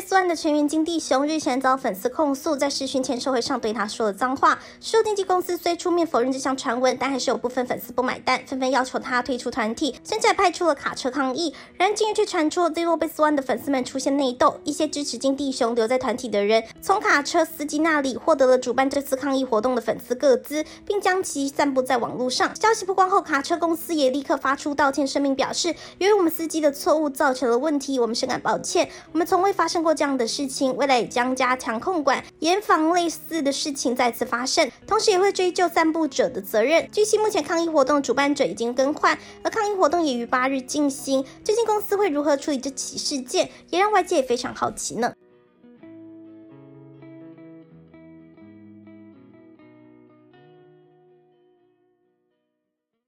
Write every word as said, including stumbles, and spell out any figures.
One 的成员金地雄日前遭粉丝控诉，在视讯签售会上对他说了脏话。事后经纪公司虽出面否认这项传闻，但还是有部分粉丝不买单，纷纷要求他退出团体，甚至还派出了卡车抗议。然而近日却传出 Zero Base One 的粉丝们出现内斗，一些支持金地雄留在团体的人，从卡车司机那里获得了主办这次抗议活动的粉丝个资，并将其散布在网络上。消息曝光后，卡车公司也立刻发出道歉声明，表示由于我们司机的错误造成了问题，我们深感抱歉，我们从未发生过这样的事情，未来也将加强控管，严防类似的事情再次发生，同时也会追究散布者的责任。据悉，目前抗议活动的主办者已经更换，而抗议活动也于八日进行。究竟公司会如何处理这起事件，也让外界也非常好奇呢？